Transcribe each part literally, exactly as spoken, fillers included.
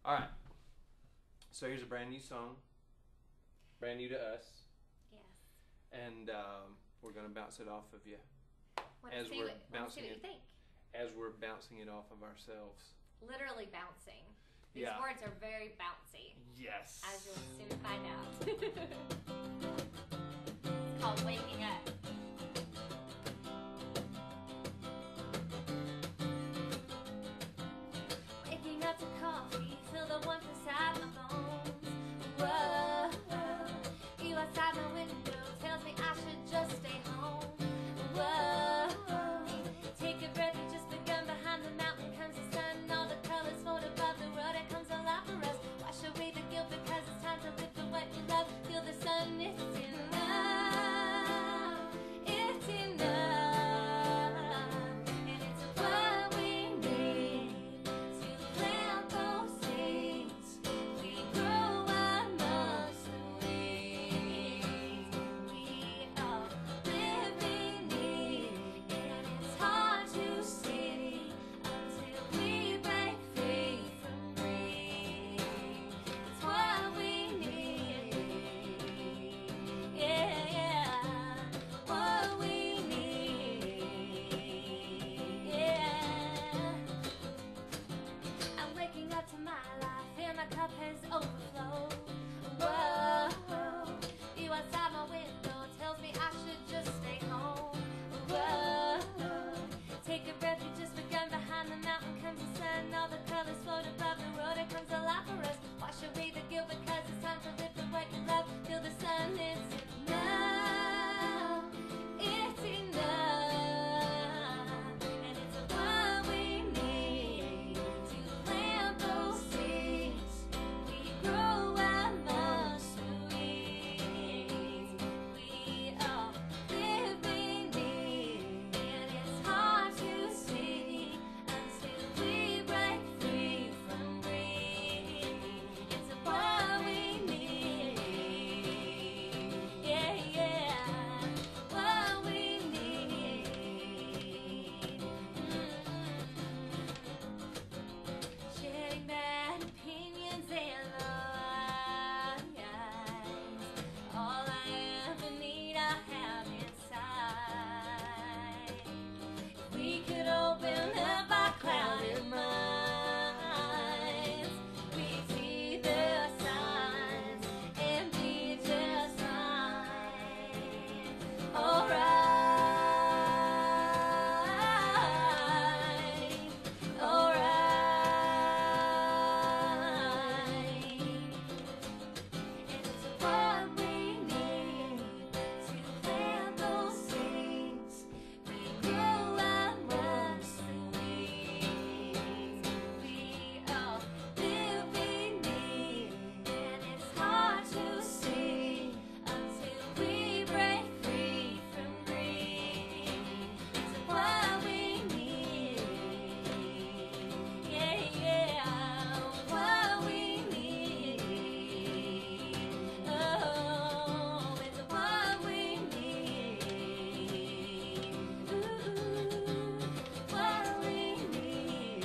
All right. So here's a brand new song, brand new to us, Yes. and um, we're gonna bounce it off of you Want as to see we're what, wanna see bouncing what you it, think? as we're bouncing it off of ourselves. Literally bouncing. These Yeah. words are very bouncy, Yes. as you'll soon find out. It's called Waking Up. Waking up to coffee, feel the warmth inside my bones. Whoa, you outside my window tells me I should just stay home. Whoa, take a breath, you just begun. Behind the mountain comes the sun, all the colors float above the road. It comes alive for us. Wash away the guilt because it's time to live for what you love. Feel the sun, it's enough. It's enough, and it's what we need to plant those seeds. We grow amongst the weeds. We are living need, and it's hard to see until we break free from greed. It's what we need. Yeah, yeah. What we need. Yeah. I'm waking up to my life and my cup has overflowed. Whoa, you outside my window tells me I should just stay home. Whoa, take a breath, you just begun. Behind the mountain comes the sun, all the colors float above the road. It comes alive for us. Wash away the guilt because it's time to live for what you love. Feel the sun, it's enough. It's enough, and it's what we need to plant those seeds. We grow amongst the weeds. We are living need, and it's hard to see until we break free from greed. It's what we need. Yeah, yeah. What we need. Sharing bad opinions and lies. All I ever need, I have inside. If we could open up our clouded minds, we'd see the signs and be just fine. Alright, alright. And it's what we need to plant those seeds. We grow amongst the weeds. We are living need, and it's hard to see until we break free from greed. It's what we need. Yeah, yeah. What we need. Oh, it's what we need. Ooh, what we need.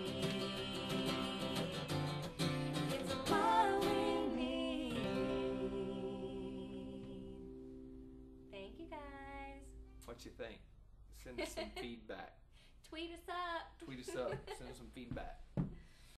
It's what we need. Thank you guys. What you think? Send us some feedback. Tweet us up. Tweet us up. Send us some feedback.